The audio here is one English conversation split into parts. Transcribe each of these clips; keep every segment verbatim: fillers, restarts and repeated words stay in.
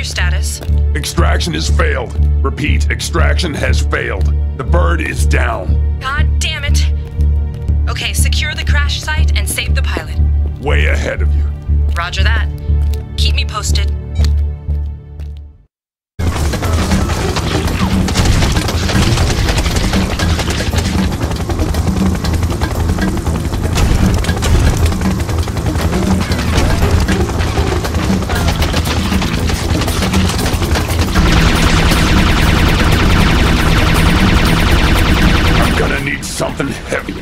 status? Extraction has failed. Repeat, extraction has failed. The bird is down. God damn it. Okay, secure the crash site and save the pilot. Way ahead of you. Roger that. Keep me posted. Something heavier.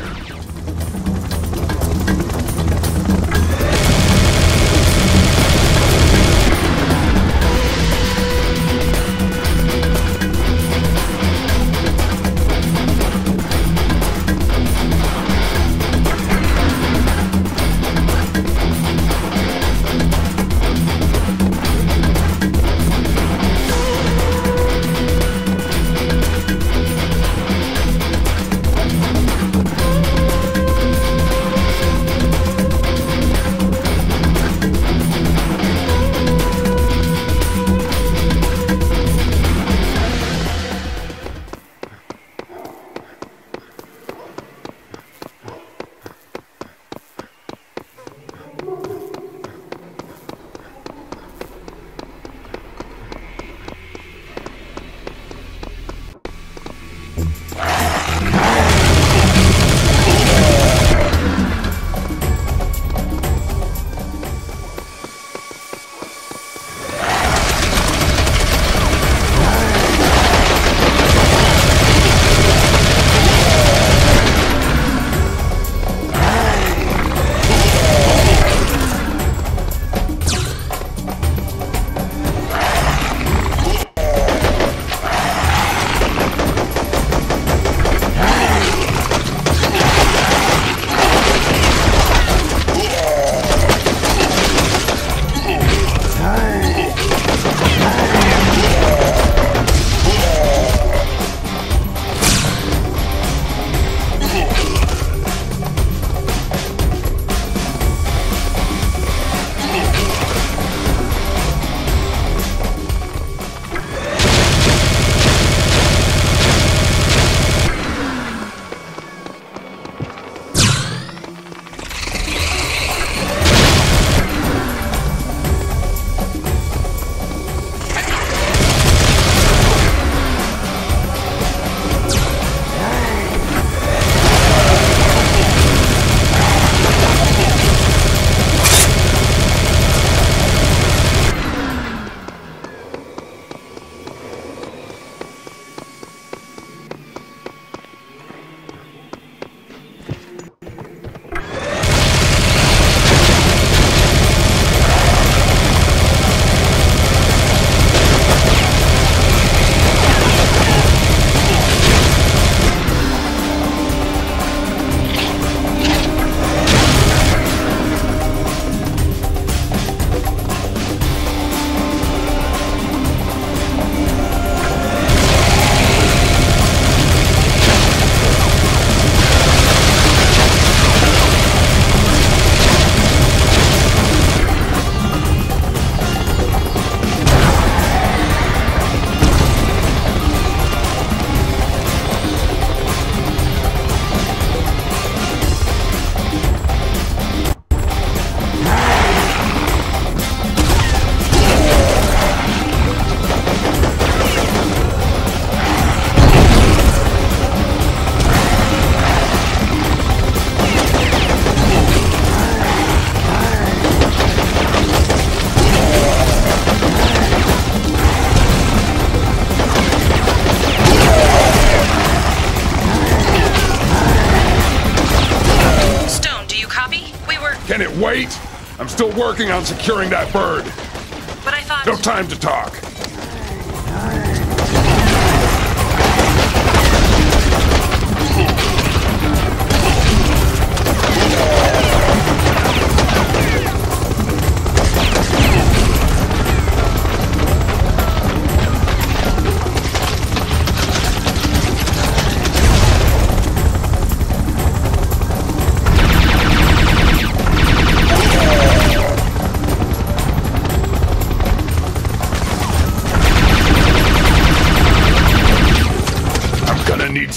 Can it wait? I'm still working on securing that bird. But I thought... No time to talk.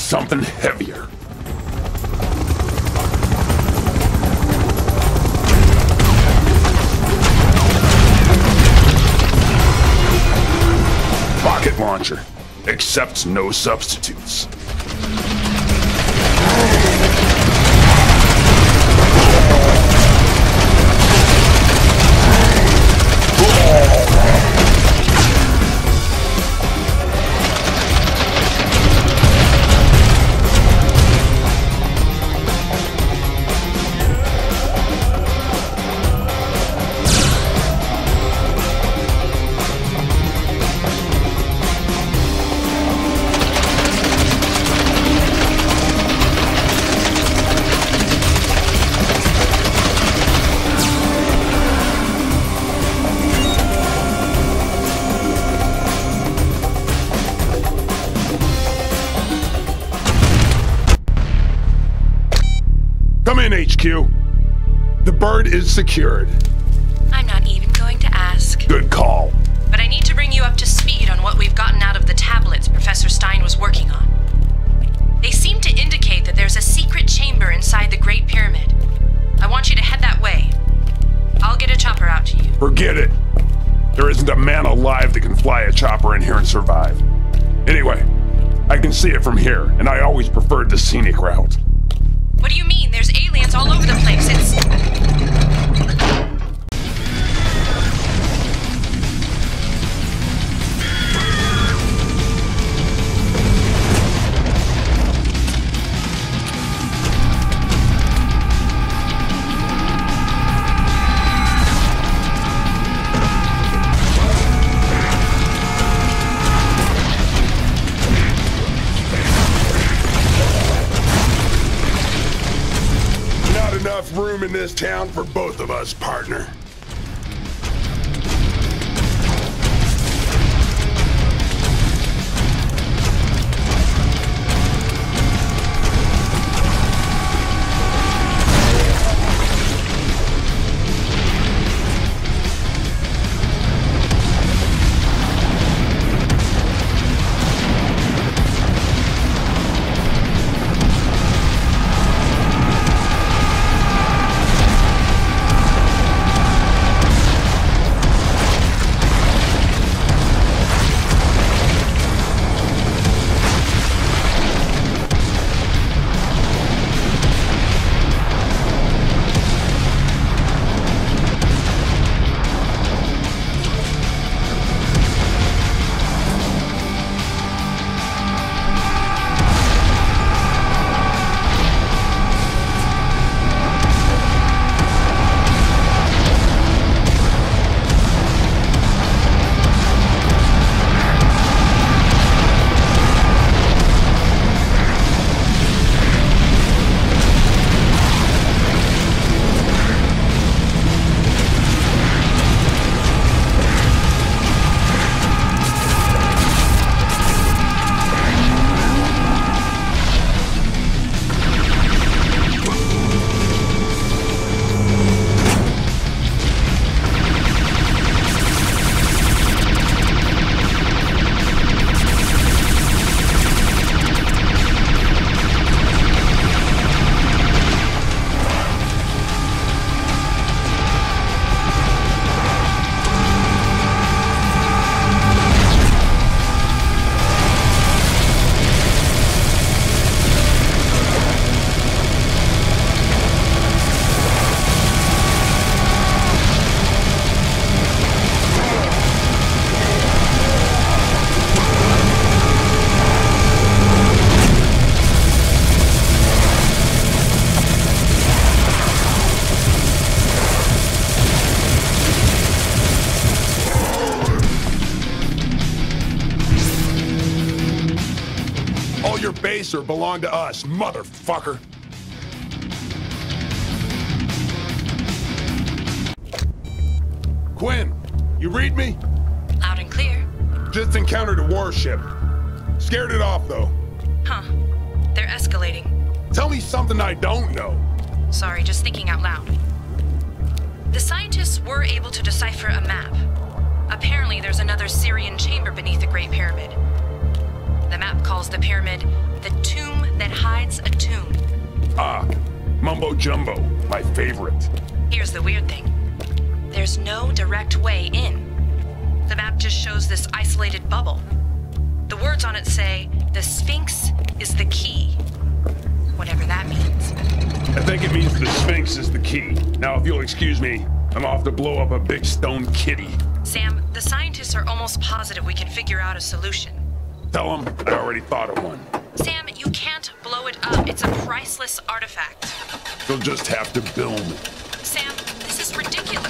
something heavier. Rocket launcher. Accepts no substitutes. Come in, H Q. The bird is secured. I'm not even going to ask. Good call. But I need to bring you up to speed on what we've gotten out of the tablets Professor Stein was working on. They seem to indicate that there's a secret chamber inside the Great Pyramid. I want you to head that way. I'll get a chopper out to you. Forget it. There isn't a man alive that can fly a chopper in here and survive. Anyway, I can see it from here, and I always preferred the scenic route. What do you mean? There's aliens all over the place. It's... Enough room in this town for both of us, partner. Your base or belong to us, motherfucker. Quinn, you read me? Loud and clear. Just encountered a warship. Scared it off, though. Huh. They're escalating. Tell me something I don't know. Sorry, just thinking out loud. The scientists were able to decipher a map. Apparently, there's another Syrian chamber beneath the Great Pyramid. The map calls the pyramid the Tomb that hides a tomb. Ah, Mumbo Jumbo, my favorite. Here's the weird thing. There's no direct way in. The map just shows this isolated bubble. The words on it say, "The Sphinx is the key." Whatever that means. I think it means the Sphinx is the key. Now, if you'll excuse me, I'm off to blow up a big stone kitty. Sam, the scientists are almost positive we can figure out a solution. Tell them I already thought of one. Sam, you can't blow it up. It's a priceless artifact. They'll just have to bill me. Sam, this is ridiculous.